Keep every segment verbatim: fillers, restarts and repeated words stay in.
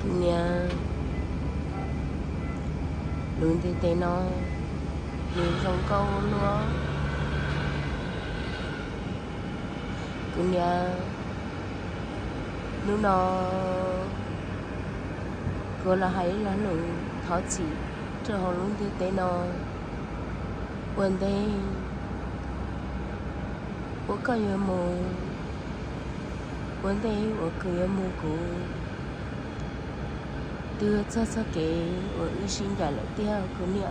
cứ nhà luôn thì tay nó nhìn trong câu luôn cứ nhà lúc nó cô là hay là lượng khó chỉ cho họ luôn thì tay nó quên đây我个月么，问题我个月么过，đưa cho cho cái ở uy sinh trả lại theo cứ niệm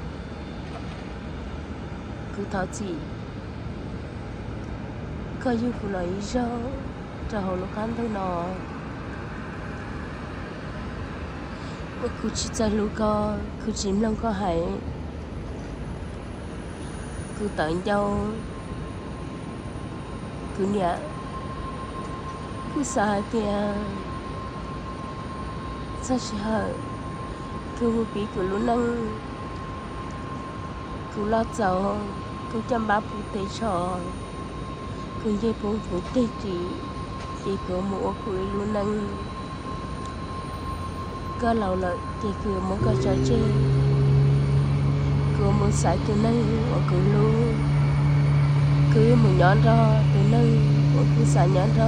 cứ tháo chỉ có yêu phụ lấy cho cho họ lúc ăn thôi nó mà cứ chỉ cho lúc có cứ chìm lòng có hay cứ tận nhau cứ niệm cứ xa tiền sao chỉ hở cứ một bí cứ luôn năng cứ lo giàu cứ chăm bá phụ tế trò cứ dây phụ phụ tế chỉ chỉ có một cứ luôn năng có lâu lợi chỉ cứ một cái trò chơi cứ một sải từ năng một cứ luôn cứ một nhón ra từ năng một cứ sải nhón ra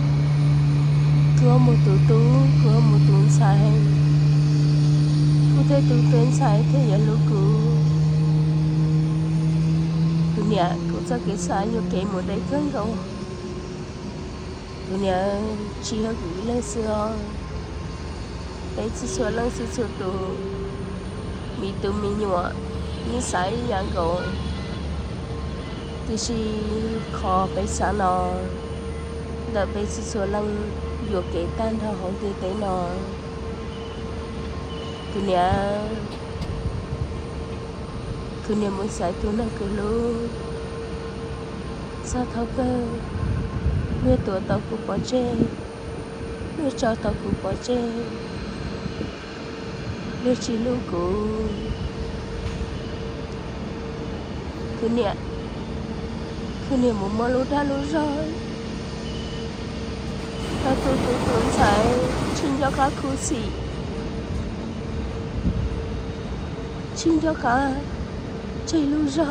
cứ một tủ tú cứ một tủ sai cứ thấy tủ tuyến sai thế giờ lúc cứ cứ nhà cứ cho cái sai như cái một đấy cơn không cứ nhà chỉ hơi gửi lên xưa đấy chỉ xưa lên xưa xưa tủ mi tủ mi nhọ như sai dạng cầu thì chỉ khó phải xả nó đợi bây giờ xưa lên vô kể tan thôi không thì tới nó cứ nhà cứ nhà muốn xài tôi nó cứ luôn sao tháo cơ nuôi tuổi tao cũng bỏ chê nuôi cho tao cũng bỏ chê nuôi chỉ lưu cụ cứ nhà cứ nhà muốn mua lúa ra lúa rồi ta tôi tôi tôi sai xin cho cả khu sĩ xin cho cả chơi lưu ra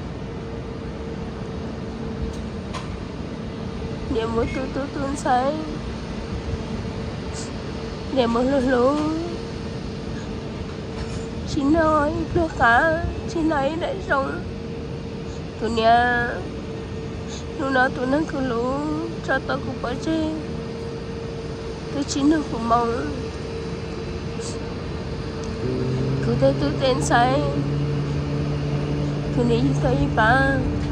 để mỗi tôi tôi tôi sai để mỗi lúa lúa xin nói lúa cả xin nói để rong tụi nhà lúc nào tụi nó cứ lúa cho tao cũng bỏ chơi tôi chỉ được phụ mong cứ thấy tôi tên sai cứ nghĩ tôi bà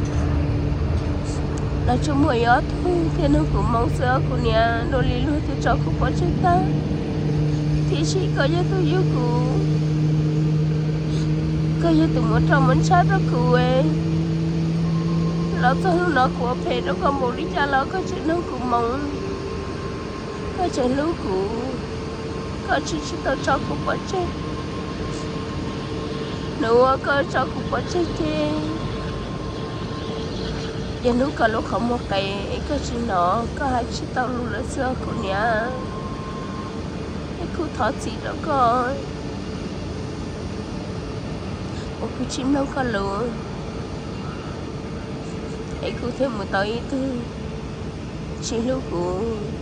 là cho mùi gió thôi thế nó phụ mong sữa của nhà đồ lý luôn tôi cho không có chết ta thì chỉ có cho tôi yêu cụ có cho tôi muốn trong muốn sát đó cụ ấy nó cho nó của phê nó có một lý cha nó có chữ nó phụ mong có chơi lúa cũ có chỉ chỉ tao cho cũng bỏ chết nữa có cho cũng bỏ chết chứ giờ lúc có lúc không một cái có chỉ nó có hai chỉ tao luôn là xưa của nhà cái khu thọ gì đó có một khu chim nó có lúa cái khu thêm một tỏi thứ chỉ lúa cũ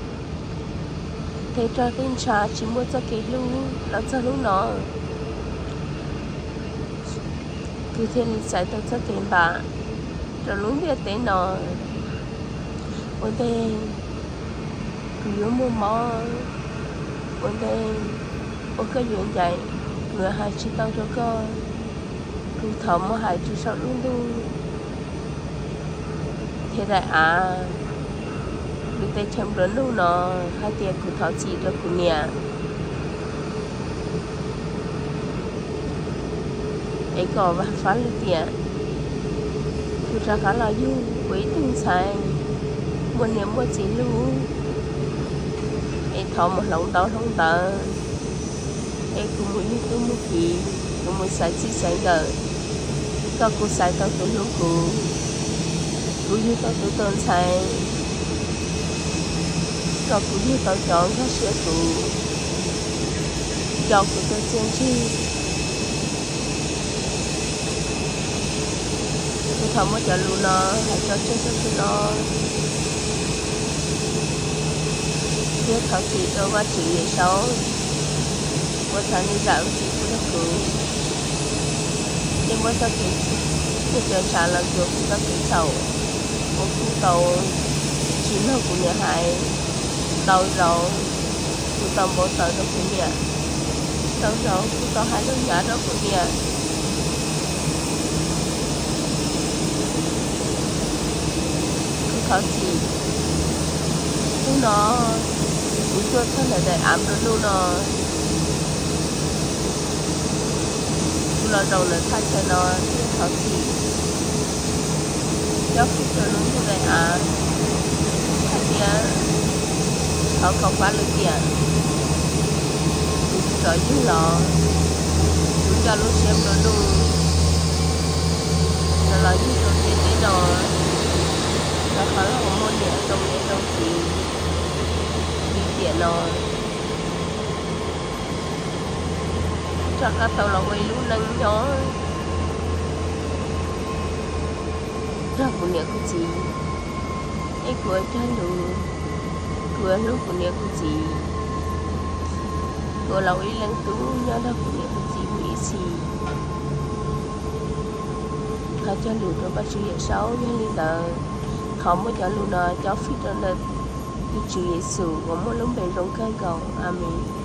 thế cho tên trà chỉ mua cho cái lưu nó cho lúc nó cứ thiên sẽ tôi cho tiền bà rồi lúc biết tên nó ổn định cứ mua mò ổn định ở cái chuyện vậy người hai chỉ tao cho con cứ thầm mà hai chỉ sợ luôn luôn thế đại à lúc tay chăm lớn luôn nó hai tiệc của thọ chỉ cho của nhà ấy có và phá lên tiệc cứ ra khá là vui với từng sai muốn niệm mua chỉ luôn ấy thọ một lòng đó không tờ ấy cũng muốn như tôi muốn gì cũng muốn sai chỉ sai đời có cô sai tao tôi lúc cô cũng như tao tôi tên sai có cũng như tao chọn các sữa cụ cho của tôi xem chi tôi thầm mới cho luôn nó hay cho chơi cho tôi nó biết thằng chị tôi và chị vậy xấu một thằng đi dạo chị cũng được cứu nhưng mà sao chị bây giờ trả lần được cũng có cái sầu một khu tàu chín hợp của nhà hải tàu rồi khu tàu bộ tàu đó của nhà tàu rồi khu tàu hai đứa nhỏ đó của nhà khó gì lúc nó cũng chưa thân là để ám đó luôn nó lúc nó đầu là thay cho nó khó gì cho khi cho nó như vậy à thay kia họ không quá lực kìa rồi chứ lọ chúng cho lúc xem nó luôn rồi là như tôi biết đến rồi nó khó là một môn nhẹ trong nhẹ trong thì đi tiện rồi cho các tàu là quay lúc nâng nhỏ rất của nhẹ của chị ấy của cho đủ của lúc của nhẹ của chị của lâu ý lên tú nhớ đó của nhẹ của chị mỹ xì họ cho đủ cho bác sĩ sáu như lý tờ không có cho luôn cho phi cho nên đi chữ Giêsu có một lúc về trong cái cầu amen.